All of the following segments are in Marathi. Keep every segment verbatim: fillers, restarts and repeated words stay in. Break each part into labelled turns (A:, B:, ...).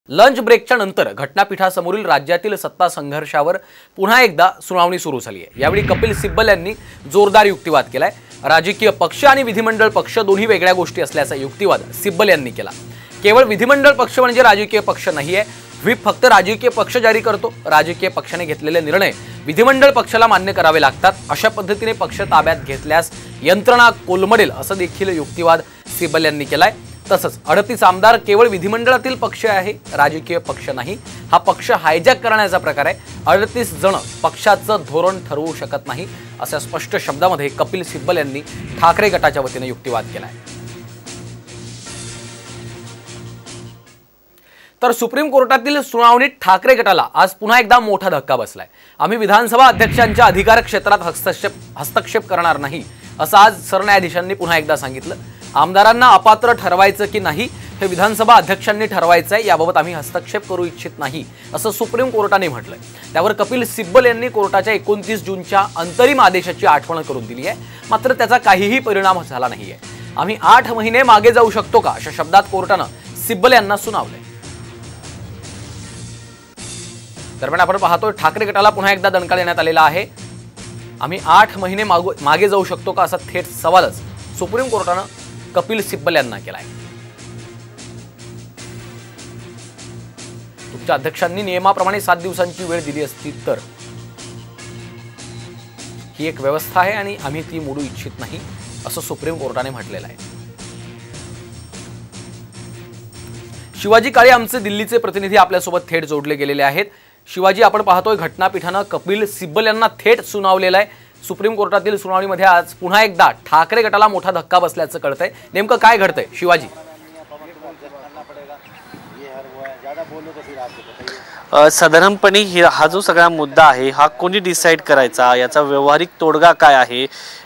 A: लंच ब्रेकच्या नंतर घटनापीठासमोरील राज्यातील सत्ता संघर्षावर पुन्हा एकदा सुनावणी सुरू झाली आहे। यावेळी कपिल सिब्बल यांनी जोरदार युक्तिवाद केलाय। राजकीय पक्ष आणि विधिमंडळ पक्ष दोन्ही वेगळ्या गोष्टी असल्याचा युक्तिवाद सिब्बल यांनी केला। केवळ विधिमंडळ पक्ष म्हणजे राजकीय पक्ष नाहीये। व्हीप फक्त राजकीय पक्ष जारी करतो। राजकीय पक्षाने घेतलेले निर्णय विधिमंडळ पक्षाला मान्य करावे लागतात। अशा पद्धतीने पक्ष ताब्यात घेतल्यास यंत्रणा कोलमडेल असं देखील युक्तिवाद सिब्बल यांनी केलाय। तसंच अडतीस आमदार केवळ विधिमंडळातील पक्ष आहे, राजकीय पक्ष नाही। हा पक्ष हायजॅक करण्याचा प्रकार आहे। अडतीस जण पक्षाचं धोरण ठरवू शकत नाही अशा स्पष्ट शब्दामध्ये कपिल सिब्बल यांनी ठाकरे गटाच्या वतीने युक्तिवाद केलाय। तर सुप्रीम कोर्टातील सुनावणीत ठाकरे गटाला आज पुन्हा एकदा मोठा धक्का बसलाय। आम्ही विधानसभा अध्यक्षांच्या अधिकार क्षेत्रात हस्तक्षेप हस्तक्षेप करणार नाही असं आज सरन्यायाधीशांनी पुन्हा एकदा सांगितलं। आमदारांना अपात्र ठरवायचं की नाही हे विधानसभा अध्यक्षांनी ठरवायचं आहे, याबाबत आम्ही हस्तक्षेप करू इच्छित नाही असं सुप्रीम कोर्टाने म्हटलंय। त्यावर कपिल सिब्बल यांनी कोर्टाच्या एकोणतीस जूनच्या अंतरिम आदेशाची आठवण करून दिली आहे, मात्र त्याचा काहीही परिणाम झाला नाहीये। आम्ही आठ महिने मागे जाऊ शकतो का अशा शब्दात कोर्टानं सिब्बल यांना सुनावलंय। दरम्यान आपण पाहतोय ठाकरे गटाला पुन्हा एकदा दणका देण्यात आलेला आहे। आम्ही आठ महिने मागे जाऊ शकतो का असा थेट सवालच सुप्रीम कोर्टानं कपिल सिब्बल यांना केलाय। तुमच्या अध्यक्षांनी नियमाप्रमाणे सात दिवसांची वेळ दिली असती तर ही एक व्यवस्था आहे आणि आम्ही ती मोडू इच्छित नाही असं सुप्रीम कोर्टाने म्हटलेलं आहे। शिवाजी काळे आमचे दिल्लीचे प्रतिनिधी आपल्यासोबत थेट जोडले गेलेले आहेत। शिवाजी, आपण पाहतोय घटनापीठानं कपिल सिब्बल यांना थेट सुनावलेलं आहे। सुप्रीम कोर्टातील सुनावणीमध्ये आज पुन्हा एकदा ठाकरे गटाला मोठा धक्का बसल्याचं कळतंय। नेमकं काय घडतंय शिवाजी?
B: साधारणपणे हा जो सगळा मुद्दा आहे हा कोणी डिसाईड करायचा, याचा व्यवहारिक तोडगा काय आहे,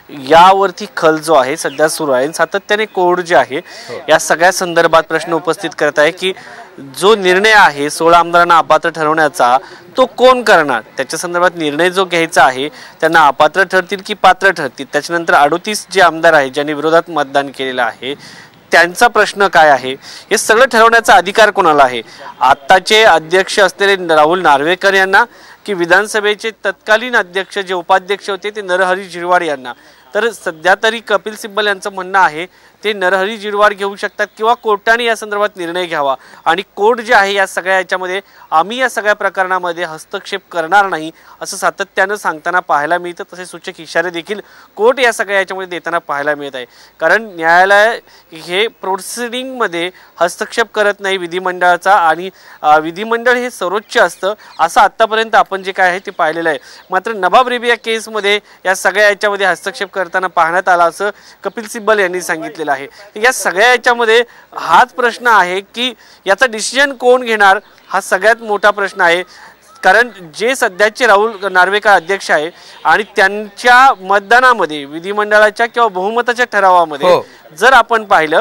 B: यावरती खल जो आहे सध्या सुरू आहे। सातत्याने कोर्ट जे आहे या सगळ्या संदर्भात प्रश्न उपस्थित करत आहे की जो निर्णय आहे सोळा आमदारांना अपात्र ठरवण्याचा तो कोण करणार, त्याच्या संदर्भात निर्णय जो घ्यायचा आहे त्यांना अपात्र ठरतील की पात्र ठरतील। त्याच्यानंतर अडतीस जे आमदार आहेत ज्यांनी विरोधात मतदान केलेलं आहे त्यांचा प्रश्न काय आहे, हे सगळं ठरवण्याचा अधिकार कोणाला आहे? आत्ताचे अध्यक्ष असलेले राहुल नार्वेकर यांना की विधानसभेचे तत्कालीन अध्यक्ष जे उपाध्यक्ष होते ते नरहरी झिरवाळ यांना? तर सध्या तरी कपिल सिब्बल यांचं म्हणणं आहे ते नरहरी झिरवाळ घेऊ शकतात किंवा कोर्टाने या संदर्भात निर्णय घ्यावा आणि कोर्ट जे आहे या सगळ्या याच्यामध्ये आम्ही या सगळ्या प्रकरणामध्ये हस्तक्षेप करणार नाही असं सातत्यानं सांगताना पाहायला मिळतं। तसे सूचक इशारे देखील कोर्ट या सगळ्या याच्यामध्ये देताना पाहायला मिळत आहे, कारण न्यायालय हे प्रोसिडिंगमध्ये हस्तक्षेप करत नाही विधिमंडळाचा आणि विधिमंडळ हे सर्वोच्च असतं असं आत्तापर्यंत आपण जे काय आहे ते पाहिलेलं आहे। मात्र नवाब रेबिया केसमध्ये या सगळ्या याच्यामध्ये हस्तक्षेप करताना पाहण्यात आला असं कपिल सिब्बल यांनी सांगितलेलं आहे। या सगळ्या याच्यामध्ये हाच प्रश्न आहे की याचा डिसिजन कोण घेणार, हा सगळ्यात मोठा प्रश्न आहे। कारण जे सध्याचे राहुल नार्वेकर अध्यक्ष आहे आणि त्यांच्या मतदानामध्ये विधिमंडळाच्या किंवा बहुमताच्या ठरावामध्ये जर आपण पाहिलं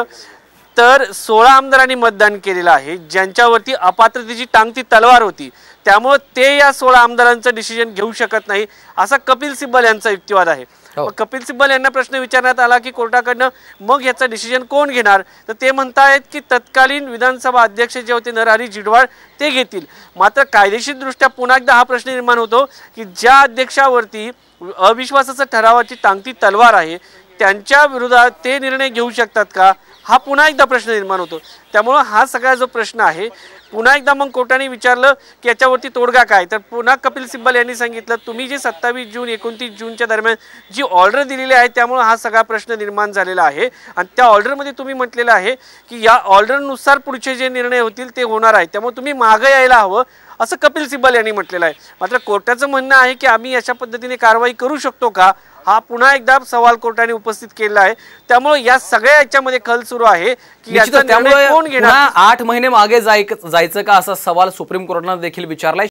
B: तर सोळा आमदारांनी मतदान केलेलं आहे ज्यांच्यावरती अपात्रतेची टांगती तलवार होती, त्यामुळे ते या सोळा आमदारांचं डिसिजन घेऊ शकत नाही असा कपिल सिब्बल यांचा युक्तिवाद आहे। कपिल सिब्बल यांना प्रश्न विचारण्यात आला की कोर्टाकडनं मग याचा डिसिजन कोण घेणार, तर ते म्हणतायत की तत्कालीन विधानसभा अध्यक्ष जे होते नरहरी झिरवाळ ते घेतील। मात्र कायदेशीर दृष्ट्या पुन्हा एकदा हा प्रश्न निर्माण होतो की ज्या अध्यक्षावरती अविश्वासाचा ठरावाची टांगती तलवार आहे त्यांच्या विरोधात ते निर्णय घेऊ शकतात का, हा पुन्हा एकदा प्रश्न निर्माण होतो। त्यामुळे हा सगळा जो प्रश्न आहे पुन्हा एकदा मग कोर्टाने विचारलं की याच्यावरती तोडगा काय, तर पुन्हा कपिल सिब्बल यांनी सांगितलं तुम्ही जे सत्तावीस जून एकोणतीस जूनच्या दरम्यान जी ऑर्डर दिलेली आहे त्यामुळे हा सगळा प्रश्न निर्माण झालेला आहे आणि त्या ऑर्डरमध्ये तुम्ही म्हटलेलं आहे की या ऑर्डरनुसार पुढचे जे निर्णय होतील ते होणार आहे, त्यामुळे तुम्ही मागे यायला हवं असं कपिल सिब्बल यांनी म्हटलेलं आहे। मात्र कोर्टाचं म्हणणं आहे की आम्ही अशा पद्धतीने कारवाई करू शकतो का, हा पुन्हा एकदा सवाल कोर्टाने उपस्थित केला आहे। त्यामुळे या सगळ्या याच्यामध्ये खल सुरू आहे की याचा निर्णय कोण घेणार।
A: आठ महिने मागे जायचं का असा सवाल सुप्रीम कोर्टाने देखील विचारलाय।